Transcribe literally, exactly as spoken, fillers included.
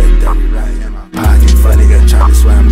that dirty right in my pocket. Fuck nigga tryna swear I'm